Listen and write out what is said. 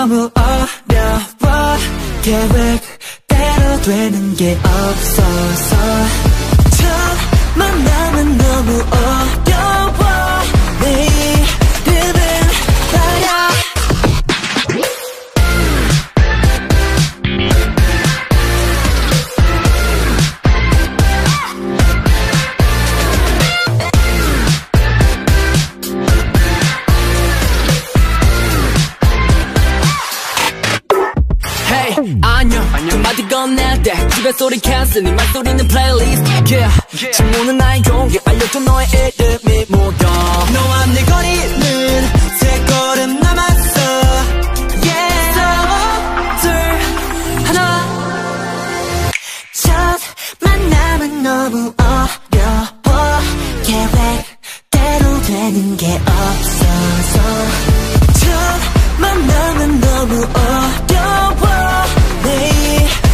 너무 어려워 계획대로 되는 게 없어서 첫 만남은 너무 어려워 내 이름은 말야 안녕 한마디 건넬 때 집에 소리 캔슬 네 말소리는 플레이리스트 yeah. 친구는 나의 용기 알려줘 너의 이름이 뭐야 너와 내 거리는 세 걸음 남았어 yeah. 둘 하나 첫 만남은 너무 어려워 계획대로 되는 게 없어서 첫 만남은 너무 어려워 내